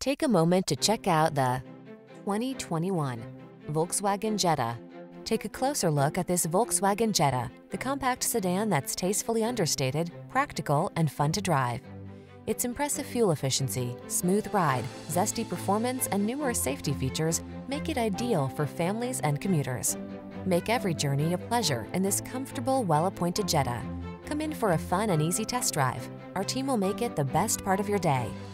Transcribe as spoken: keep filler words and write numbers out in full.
Take a moment to check out the twenty twenty-one Volkswagen Jetta. Take a closer look at this Volkswagen Jetta, the compact sedan that's tastefully understated, practical, and fun to drive. Its impressive fuel efficiency, smooth ride, zesty performance, and numerous safety features make it ideal for families and commuters. Make every journey a pleasure in this comfortable, well-appointed Jetta. Come in for a fun and easy test drive. Our team will make it the best part of your day.